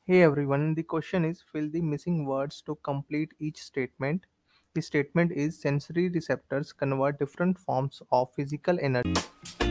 Hey everyone, the question is fill the missing words to complete each statement. The statement is sensory receptors convert different forms of physical energy.